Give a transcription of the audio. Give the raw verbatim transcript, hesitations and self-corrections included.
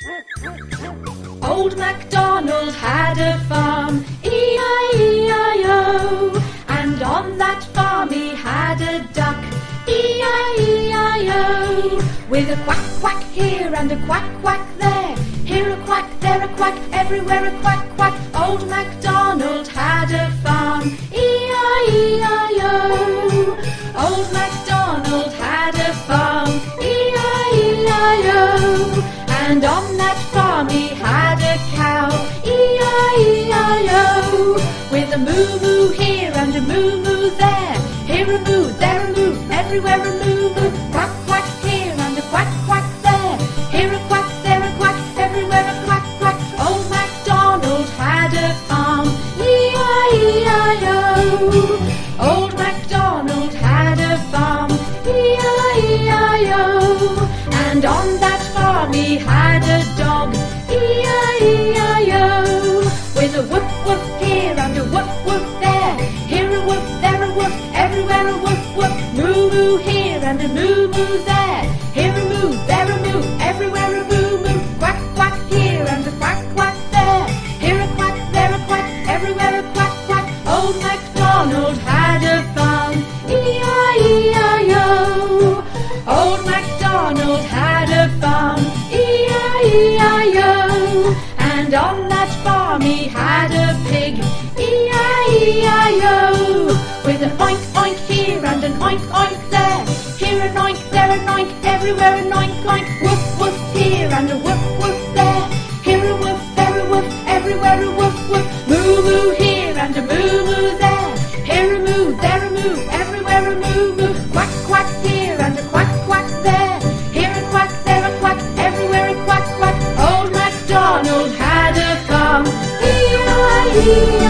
Old Macdonald had a farm, E I E I O, and on that farm he had a duck, E I E I O, with a quack quack here and a quack quack there, here a quack, there a quack, everywhere a quack quack. Old Macdonald had a farm, E I E I O. Old Macdonald had a farm, E I E I O, and on that farm he had a cow, E I E I O, with a moo moo here and a moo moo there, here a moo, there a moo, everywhere a moo moo, quack quack here and a quack quack there, here a quack, there a quack, everywhere a quack quack. Old Macdonald had a farm, E I E I O. Old Macdonald had a farm, E I E I O, and on that farm he had a dog, E I E I O, with a woof woof here and a woof woof there, here a woof, there a woof, everywhere a woof woof, moo moo here and a moo moo there, here a moo, there a moo, everywhere a moo moo, quack quack here and a quack quack there, here a quack, there a quack, everywhere a quack quack. Old Macdonald had a farm, E I E I O. Old Macdonald had a farm, E I E I O, and on that farm he had a pig, E I E I O, with an oink oink here and an oink oink there, here an oink, there an oink, everywhere an oink oink, woof woof here and a woof woof there, here a woof, there a woof, everywhere a woof woof, moo moo here and a moo moo there, here a moo, there a moo, everywhere a moo moo, quack quack here and a quack quack there, here a quack, there a quack, everywhere a quack quack. Old Macdonald had a farm, E I E